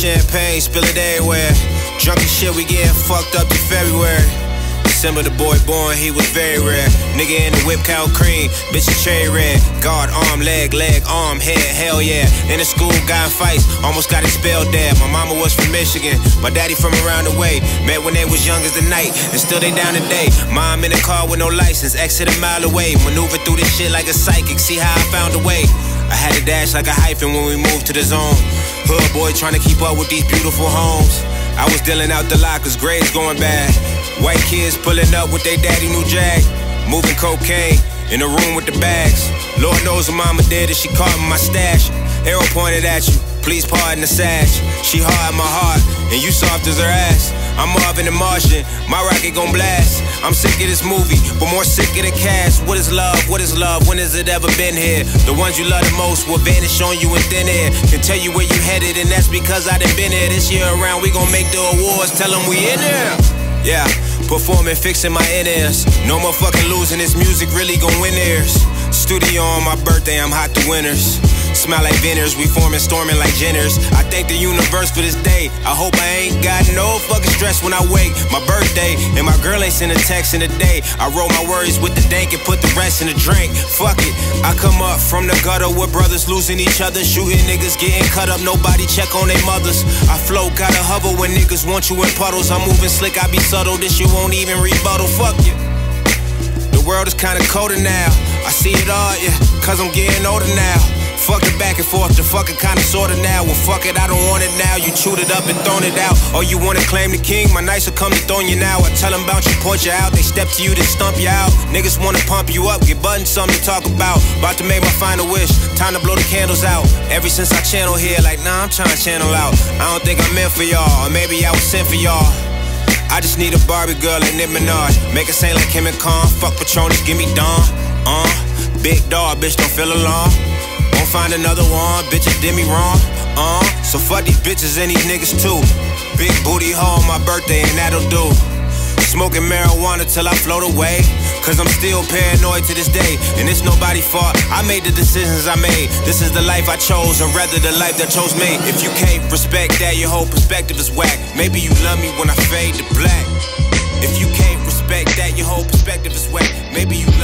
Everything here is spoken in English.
champagne, spill it everywhere. Drunk as shit, we getting fucked up to February. December, the boy born, he was very rare. Nigga in the whip, count cream, bitch is cherry red. Guard, arm, leg, arm, head, hell yeah. In the school, got in fights, almost got expelled there. My mama was from Michigan, my daddy from around the way. Met when they was young as the night, and still they down today. Mom in the car with no license, exit a mile away. Maneuver through this shit like a psychic, see how I found a way. I had to dash like a hyphen when we moved to the zone. Hood boy trying to keep up with these beautiful homes. I was dealing out the lot cause grades going bad. White kids pulling up with their daddy new jag. Moving cocaine in the room with the bags. Lord knows what mama did if she caught me my stash. Arrow pointed at you, please pardon the sash. She hard my heart, and you soft as her ass. I'm Marvin the Martian, my rocket gon' blast. I'm sick of this movie, but more sick of the cast. What is love? What is love? When has it ever been here? The ones you love the most will vanish on you in thin air. Can tell you where you headed, and that's because I done been here. This year around, we gon' make the awards, tell them we in there. Yeah, performing, fixing my in-ears. No more fucking losing, this music really gon' win ears. Studio on my birthday, I'm hot to winners. Smell like Venners, we forming, storming like Jenners. I thank the universe for this day. I hope I ain't got no fucking stress when I wake. My birthday, and my girl ain't send a text in the day. I roll my worries with the dank and put the rest in the drink. Fuck it, I come up from the gutter with brothers losing each other. Shooting niggas, getting cut up, nobody check on their mothers. I float, gotta hover when niggas want you in puddles. I'm moving slick, I be subtle, this shit won't even rebuttal. Fuck you. The world is kinda colder now. I see it all, yeah, cause I'm getting older now. Fuck the back and forth, the fucking kinda sorta now. Well fuck it, I don't want it now. You chewed it up and thrown it out. Oh, you wanna claim the king? My nights will come to throwing you now. I tell them about you, point you out. They step to you, they stump you out. Niggas wanna pump you up, get buttons, something to talk about. About to make my final wish, time to blow the candles out. Ever since I channel here, like nah, I'm trying to channel out. I don't think I'm meant for y'all, or maybe I was sent for y'all. I just need a Barbie girl like Nicki Minaj. Make her sing like Kim and Kong. Fuck Patronus, give me Dawn. Big dog, bitch, don't feel alone. Won't find another one, bitches did me wrong. So fuck these bitches and these niggas too. Big booty hoe on my birthday and that'll do. Smoking marijuana till I float away. Cause I'm still paranoid to this day. And it's nobody's fault, I made the decisions I made. This is the life I chose, or rather the life that chose me. If you can't respect that, your whole perspective is whack. Maybe you love me when I fade to black. If you can't respect that, your whole perspective is whack. Maybe you love